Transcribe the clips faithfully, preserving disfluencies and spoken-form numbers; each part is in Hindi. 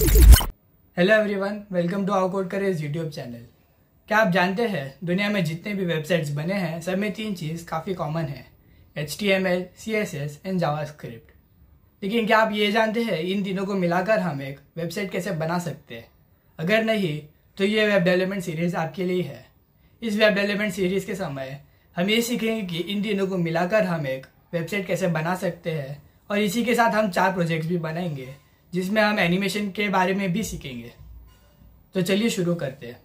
Hello everyone, welcome to our code courage YouTube channel. क्या आप जानते हैं दुनिया में जितने भी वेबसाइट्स बने हैं सब में तीन चीज़ काफ़ी कॉमन है, H T M L, C S S and JavaScript. लेकिन क्या आप ये जानते हैं इन तीनों को मिलाकर हम एक वेबसाइट कैसे बना सकते हैं? अगर नहीं तो ये वेब डेवलपमेंट सीरीज़ आपके लिए है। इस वेब डेवलपमेंट सीरीज़ के समय हम ये सीखेंगे कि इन तीनों को मिलाकर हम एक वेबसाइट कैसे बना सकते हैं, और इसी के साथ हम चार प्रोजेक्ट्स भी बनाएंगे जिसमें हम एनिमेशन के बारे में भी सीखेंगे। तो चलिए शुरू करते हैं।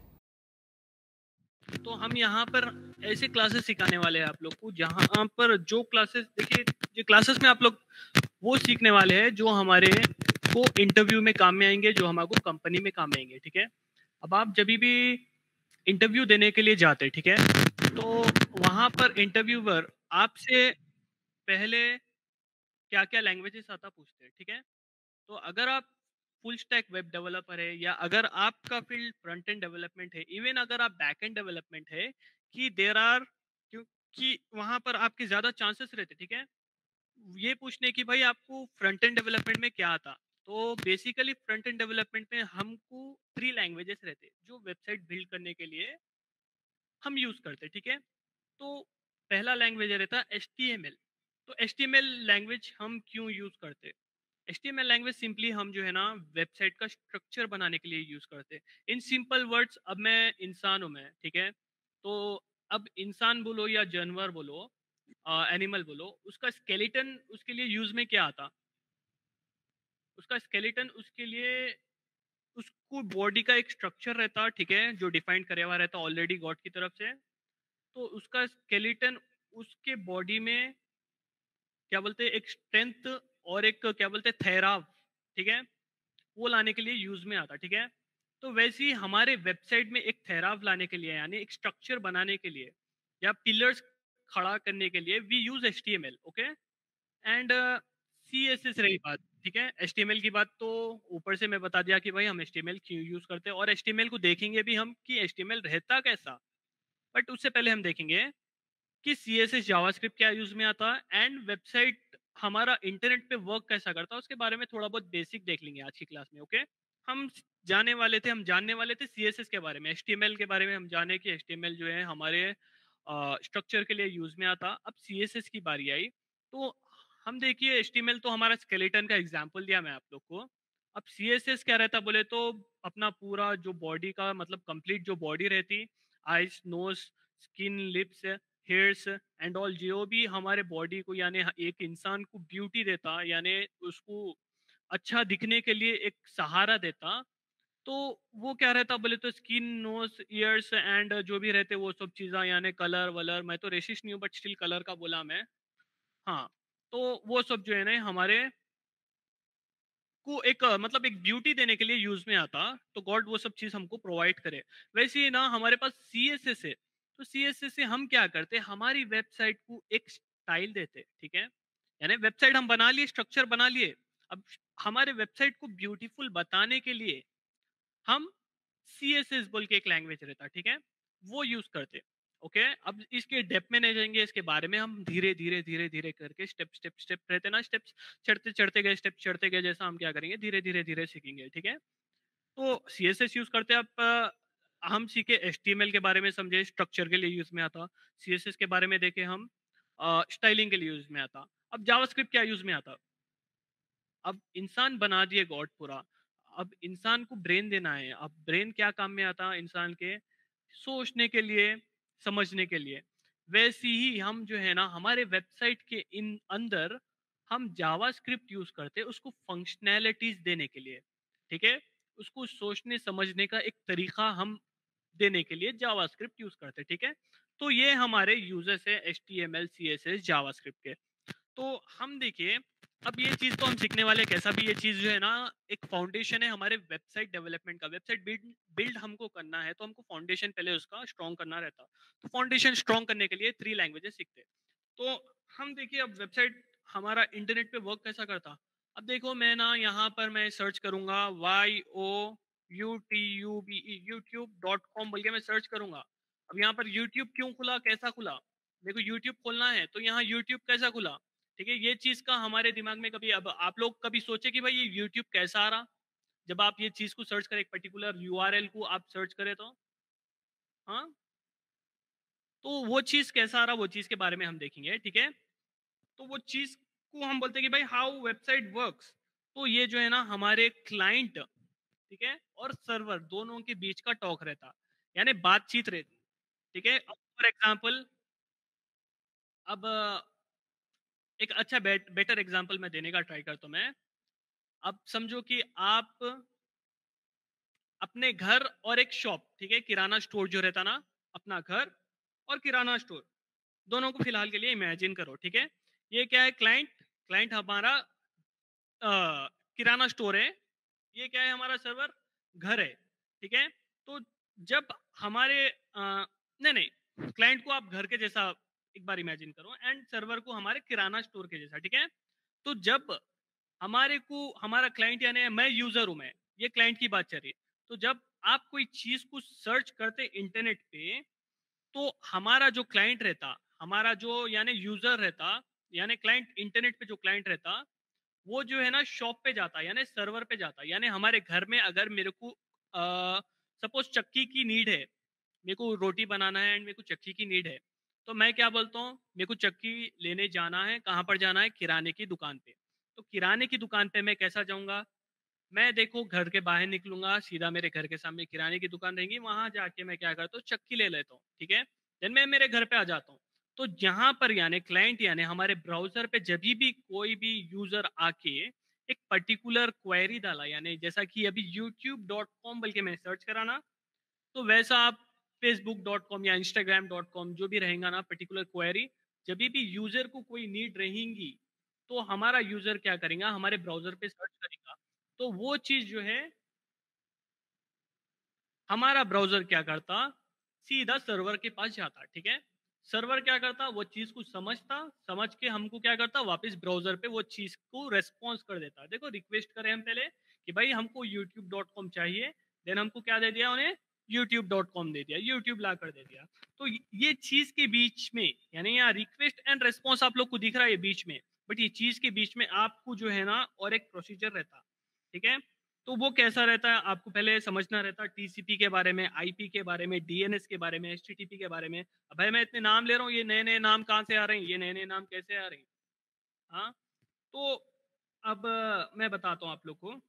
तो हम यहाँ पर ऐसे क्लासेस सिखाने वाले हैं आप लोग को, जहाँ पर जो क्लासेस देखिए, जो क्लासेस में आप लोग वो सीखने वाले हैं जो हमारे को इंटरव्यू में काम में आएंगे, जो हमारे को कंपनी में काम में आएंगे। ठीक है, अब आप जब भी इंटरव्यू देने के लिए जाते हैं, ठीक है, तो वहाँ पर इंटरव्यूअर आपसे पहले क्या क्या लैंग्वेजेस आता पूछते हैं। ठीक है, तो अगर आप फुल स्टैक वेब डेवलपर है, या अगर आपका फील्ड फ्रंट एंड डेवलपमेंट है, इवन अगर आप बैक एंड डेवलपमेंट है, कि देर आर, क्योंकि वहां पर आपके ज्यादा चांसेस रहते। ठीक है, ये पूछने की भाई आपको फ्रंट एंड डेवलपमेंट में क्या आता। तो बेसिकली फ्रंट एंड डेवलपमेंट में हमको थ्री लैंग्वेजेस रहते जो वेबसाइट बिल्ड करने के लिए हम यूज करते। ठीक है, तो पहला लैंग्वेज रहता एच टी एम एल। तो H T M L language हम क्यों यूज करते? H T M L language simply हम जो है ना वेबसाइट का स्ट्रक्चर बनाने के लिए यूज करते हैं। इन सिंपल वर्ड्स, अब मैं इंसान हूं मैं, ठीक है, तो अब इंसान बोलो या जानवर बोलो, एनिमल बोलो, उसका स्केलेटन उसके लिए यूज में क्या आता? उसका स्केलेटन उसके लिए, उसको बॉडी का एक स्ट्रक्चर रहता, ठीक है, जो डिफाइन करे हुआ रहता ऑलरेडी गॉड की तरफ से। तो उसका स्केलेटन उसके बॉडी में क्या बोलते हैं, एक स्ट्रेंथ और एक क्या बोलते हैं ठहराव, ठीक है, वो लाने के लिए यूज में आता। ठीक है, तो वैसे ही हमारे वेबसाइट में एक ठहराव लाने के लिए, यानी एक स्ट्रक्चर बनाने के लिए या पिलर्स खड़ा करने के लिए we use H T M L. Okay, and C S S रही बात, ठीक है, एच टी एम एल की बात तो ऊपर से मैं बता दिया कि भाई हम एच टी एम एल क्यों यूज करते हैं, और एच टी एम एल को देखेंगे भी हम कि एच टी एम एल रहता कैसा। बट उससे पहले हम देखेंगे कि सी एस एस जावास्क्रिप्ट क्या यूज में आता है, एंड वेबसाइट हमारा इंटरनेट पे वर्क कैसा करता है, उसके बारे में थोड़ा बहुत बेसिक देख लेंगे आज की क्लास में। ओके, हम जाने वाले थे हम जानने वाले थे सी एस एस के बारे में, एच टी एम एल के बारे में हम जाने कि एच टी एम एल जो है हमारे स्ट्रक्चर के लिए यूज में आता। अब सी एस एस की बारी आई, तो हम देखिए एच टी एम एल तो हमारा स्केलेटन का एग्जाम्पल दिया मैं आप लोग को। अब सी एस एस क्या रहता बोले तो अपना पूरा जो बॉडी का मतलब कंप्लीट जो बॉडी रहती, eyes, nose, skin, lips, hairs and all, जो भी हमारे बॉडी को यानी एक इंसान को ब्यूटी देता, यानी उसको अच्छा दिखने के लिए एक सहारा देता, तो वो क्या रहता बोले तो स्किन, नोज, ईयर्स एंड जो भी रहते वो सब चीज़ें, यानी कलर वलर, मैं तो रेसिस्ट नहीं हूँ बट स्टिल कलर का बोला मैं। हाँ, तो वो सब जो है ना हमारे को एक अ, मतलब एक ब्यूटी देने के लिए यूज में आता, तो गॉड वो सब चीज हमको प्रोवाइड करे। वैसे ही ना हमारे पास सी एस एस है, तो सी एस एस से हम क्या करते, हमारी वेबसाइट को एक स्टाइल देते। ठीक है, यानी वेबसाइट हम बना लिए, स्ट्रक्चर बना लिए, अब हमारे वेबसाइट को ब्यूटीफुल बताने के लिए हम सी एस एस बोल के एक लैंग्वेज रहता, ठीक है, वो यूज करते। ओके, अब इसके डेप्थ में नहीं जाएंगे, इसके बारे में हम धीरे धीरे धीरे धीरे करके स्टेप स्टेप स्टेप रहते ना, स्टेप्स चढ़ते चढ़ते गए, स्टेप चढ़ते गए, जैसा हम क्या करेंगे धीरे धीरे धीरे सीखेंगे। ठीक है, तो सी एस एस यूज करते हैं। अब अ, हम सीखे एच टी एम एल के बारे में, समझे स्ट्रक्चर के लिए यूज में आता, सी एस एस के बारे में देखे हम स्टाइलिंग के लिए यूज में आता। अब जावास्क्रिप्ट क्या यूज में आता? अब इंसान बना दिए गॉड पूरा, अब इंसान को ब्रेन देना है। अब ब्रेन क्या काम में आता इंसान के? सोचने के लिए, समझने के लिए। वैसे ही हम जो है ना हमारे वेबसाइट के इन अंदर हम जावास्क्रिप्ट यूज करते हैं उसको फंक्शनैलिटीज देने के लिए। ठीक है, उसको सोचने समझने का एक तरीका हम देने के लिए जावास्क्रिप्ट यूज करते हैं। ठीक है, तो ये हमारे यूजर्स है H T M L, C S S, JavaScript के। तो हम देखिए, अब ये चीज तो हम सीखने वाले हैं, कैसा भी ये चीज जो है ना एक फाउंडेशन है हमारे वेबसाइट डेवलपमेंट का। वेबसाइट बिल्ड बिल्ड हमको करना है तो हमको फाउंडेशन पहले उसका स्ट्रॉन्ग करना रहता। तो फाउंडेशन स्ट्रॉन्ग करने के लिए थ्री लैंग्वेजेस सीखते हैं। तो हम देखिए अब वेबसाइट हमारा इंटरनेट पे वर्क कैसा करता। अब देखो मैं ना यहाँ पर मैं सर्च करूंगा Y O U T U B E, YouTube dot com बोल के मैं सर्च करूंगा। अब यहाँ पर यूट्यूब क्यों खुला, कैसा खुला? देखो यूट्यूब खोलना है तो यहाँ यूट्यूब कैसा खुला। ठीक है, ये चीज का हमारे दिमाग में कभी, अब आप लोग कभी सोचे कि भाई ये यूट्यूब कैसा आ रहा? जब आप ये चीज को सर्च करें, एक पर्टिकुलर यूआरएल को आप सर्च करें तो हाँ, तो वो चीज कैसा आ रहा, वो चीज के बारे में हम देखेंगे, ठीक है। तो वो चीज को हम बोलते हैं कि भाई हाउ वेबसाइट वर्क्स। तो ये जो है ना हमारे क्लाइंट, ठीक है, और सर्वर दोनों के बीच का टॉक रहता, यानी बातचीत रहती, ठीक है। अब फॉर एग्जांपल, अब अ, एक अच्छा बेट, बेटर एग्जांपल मैं देने का ट्राई करता हूं मैं। अब समझो कि आप अपने घर और एक शॉप, ठीक है, किराना स्टोर जो रहता ना, अपना घर और किराना स्टोर दोनों को फिलहाल के लिए इमेजिन करो, ठीक है। ये क्या है, क्लाइंट, क्लाइंट हमारा अ, किराना स्टोर है, ये क्या है, हमारा सर्वर घर है, ठीक है। तो जब हमारे अ, नहीं नहीं क्लाइंट को आप घर के जैसा एक बार इमेजिन करो एंड सर्वर को हमारे किराना स्टोर के जैसा, ठीक है। तो जब हमारे को हमारा क्लाइंट, यानी मैं यूजर हूं, मैं ये क्लाइंट की बात चल रही है। तो जब आप कोई चीज को सर्च करते इंटरनेट पे, तो हमारा जो क्लाइंट रहता, हमारा जो यानी यूजर रहता, यानी क्लाइंट, इंटरनेट पे जो क्लाइंट रहता, वो जो है ना शॉप पे जाता, यानी सर्वर पे जाता, यानी हमारे घर में अगर मेरे को सपोज चक्की की नीड है, मेरे को रोटी बनाना है एंड मेरे को चक्की की नीड है, तो मैं क्या बोलता हूँ, मेरे को चक्की लेने जाना है, कहाँ पर जाना है, किराने की दुकान पे। तो किराने की दुकान पे मैं कैसा जाऊंगा, मैं देखो घर के बाहर निकलूंगा, सीधा मेरे घर के सामने किराने की दुकान रहेगी, वहां जाके मैं क्या करता हूँ, चक्की ले लेता हूँ, ठीक है। देन मैं मेरे घर पे आ जाता हूँ। तो जहां पर यानी क्लाइंट, यानी हमारे ब्राउजर पे जब भी कोई भी यूजर आके एक पर्टिकुलर क्वेरी डाला, यानी जैसा कि अभी यूट्यूब डॉट कॉम बल्कि मैंने सर्च करा ना, तो वैसा आप फेसबुक डॉट कॉम या इंस्टाग्राम डॉट कॉम जो भी रहेगा ना पर्टिकुलर क्वेरी, जब भी यूजर को कोई नीड रहेंगी, तो हमारा यूजर क्या करेगा, हमारे ब्राउजर पे सर्च करेगा। तो वो चीज जो है, हमारा ब्राउजर क्या करता, सीधा सर्वर के पास जाता, ठीक है। सर्वर क्या करता, वो चीज को समझता, समझ के हमको क्या करता, वापस ब्राउजर पे वो चीज को रेस्पॉन्स कर देता। देखो रिक्वेस्ट करें हम पहले कि भाई हमको यूट्यूब डॉट कॉम चाहिए, देन हमको क्या दे दिया उन्हें, यूट्यूब डॉट कॉम दे दिया, यूट्यूब ला कर दे दिया। तो ये चीज के बीच में, यानी यहाँ रिक्वेस्ट एंड रेस्पॉन्स आप लोग को दिख रहा है बीच में, बट ये चीज के बीच में आपको जो है ना और एक प्रोसीजर रहता, ठीक है। तो वो कैसा रहता है, आपको पहले समझना रहता है टीसीपी के बारे में, आईपी के बारे में, डीएनएस के बारे में, एचटीटीपी के बारे में। अब भाई मैं इतने नाम ले रहा हूँ, ये नए नए नाम कहाँ से आ रहे हैं, ये नए नए नाम कैसे आ रहे हैं, हाँ। तो अब अ, मैं बताता हूँ आप लोग को।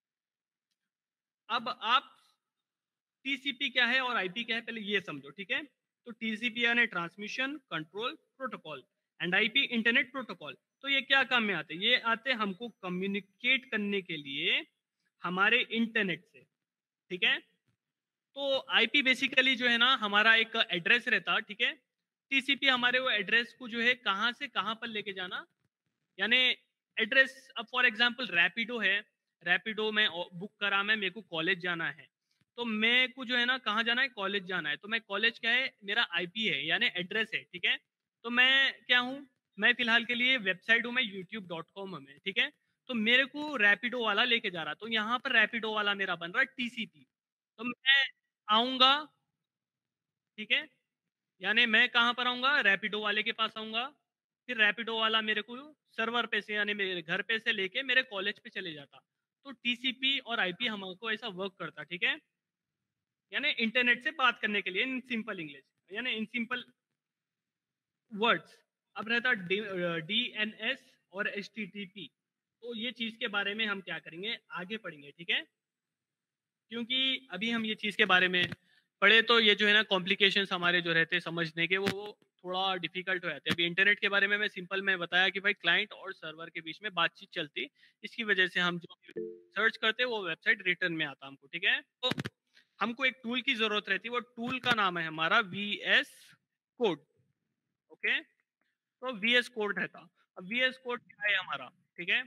अब आप टीसीपी क्या है और आईपी क्या है पहले ये समझो, ठीक है। तो टीसीपी यानी transmission control protocol and IP internet protocol. तो ये क्या काम में आते हैं, ये आते हैं हमको कम्युनिकेट करने के लिए हमारे इंटरनेट से, ठीक है। तो आईपी बेसिकली जो है ना हमारा एक एड्रेस रहता, ठीक है। टीसीपी हमारे वो एड्रेस को जो है कहाँ से कहाँ पर लेके जाना, यानी एड्रेस। अब फॉर एग्जांपल रैपिडो है, रैपिडो में बुक करा, मैं मेरे को कॉलेज जाना है, तो मेरे को जो है ना कहाँ जाना है, कॉलेज जाना है। तो मैं कॉलेज क्या है, मेरा आईपी है यानी एड्रेस है, ठीक है। तो मैं क्या हूँ, मैं फिलहाल के लिए वेबसाइट हूँ, मैं यूट्यूब डॉट कॉम में, ठीक है। तो मेरे को रैपिडो वाला लेके जा रहा, तो यहाँ पर रैपिडो वाला मेरा बन रहा है टीसीपी। तो मैं आऊंगा, ठीक है, यानी मैं कहाँ पर आऊंगा, रैपिडो वाले के पास आऊंगा। फिर रैपिडो वाला मेरे को सर्वर पे से यानी मेरे घर पे से लेके मेरे कॉलेज पे चले जाता। तो टीसीपी और आईपी हमको ऐसा वर्क करता, ठीक है, यानी इंटरनेट से बात करने के लिए इन सिंपल इंग्लिश, यानी इन सिंपल वर्ड्स। अब रहता डीएनएस और एचटीटीपी। तो ये चीज के बारे में हम क्या करेंगे, आगे पढ़ेंगे, ठीक है। क्योंकि अभी हम ये चीज के बारे में पढ़े तो ये जो है ना कॉम्प्लिकेशंस हमारे जो रहते हैं समझने के, वो थोड़ा डिफिकल्ट हो जाते हैं। अभी इंटरनेट के बारे में मैं सिंपल में बताया कि भाई क्लाइंट और सर्वर के बीच में बातचीत चलती, इसकी वजह से हम जो सर्च करते वो वेबसाइट रिटर्न में आता हमको, ठीक है। तो हमको एक टूल की जरूरत रहती है, वो टूल का नाम है हमारा वी एस कोड, ओके। तो वी एस कोड रहता। अब वी एस कोड क्या है हमारा, ठीक है।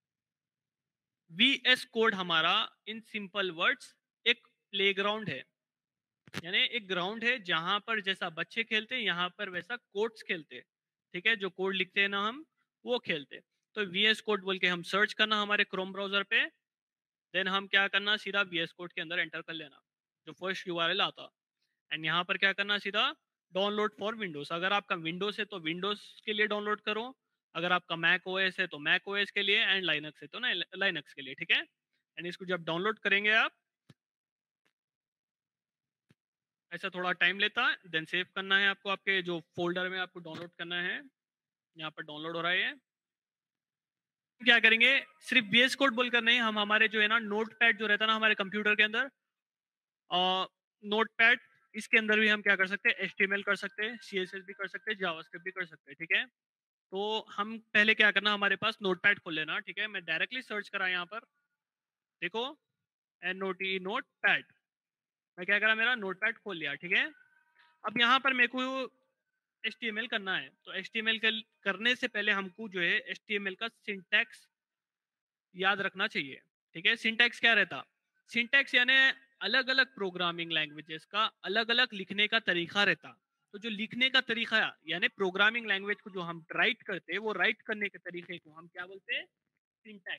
वी एस कोड हमारा इन सिंपल वर्ड्स एक प्लेग्राउंड है, यानी एक ग्राउंड है जहां पर जैसा बच्चे खेलते हैं यहाँ पर वैसा कोड्स खेलते हैं, ठीक है। जो कोड लिखते हैं ना हम, वो खेलते हैं। तो वीएस कोड बोल के हम सर्च करना हमारे क्रोम ब्राउजर पे, देन हम क्या करना, सीधा वीएस कोड के अंदर एंटर कर लेना जो फर्स्ट यूआरएल आता, एंड यहाँ पर क्या करना, सीधा डाउनलोड फॉर विंडोज। अगर आपका विंडोज है तो विंडोज के लिए डाउनलोड करो, अगर आपका मैक ओएस है तो मैक ओएस के लिए, एंड लाइनक्स है तो ना लाइनक्स के लिए, ठीक है। एंड इसको जब डाउनलोड करेंगे आप, ऐसा थोड़ा टाइम लेता है, देन सेव करना है आपको, आपके जो फोल्डर में आपको डाउनलोड करना है। यहाँ पर डाउनलोड हो रहा है। क्या करेंगे, सिर्फ वीएस कोड बोलकर नहीं, हम हमारे जो है ना नोट पैड जो रहता है ना हमारे कंप्यूटर के अंदर, नोट पैड, इसके अंदर भी हम क्या कर सकते हैं, एचटीएमएल कर सकते हैं, सीएसएस भी कर सकते हैं, जावास्क्रिप्ट भी कर सकते हैं। ठीक है, तो हम पहले क्या करना, हमारे पास नोट पैड खोल लेना। ठीक है, मैं डायरेक्टली सर्च करा यहाँ पर, देखो N O T note pad, मैं क्या करा, मेरा नोट पैड खोल लिया। ठीक है, अब यहाँ पर मेरे को एचटीएमएल करना है, तो एचटीएमएल करने से पहले हमको जो है एचटीएमएल का सिंटैक्स याद रखना चाहिए। ठीक है, सिंटैक्स क्या रहता, सिंटैक्स यानी अलग अलग प्रोग्रामिंग लैंग्वेजेस का अलग अलग लिखने का तरीका रहता। तो जो लिखने का तरीका यानी प्रोग्रामिंग लैंग्वेज को जो हम राइट करते हैं, वो राइट करने के तरीके को हम क्या बोलते हैं, सिंटैक्स।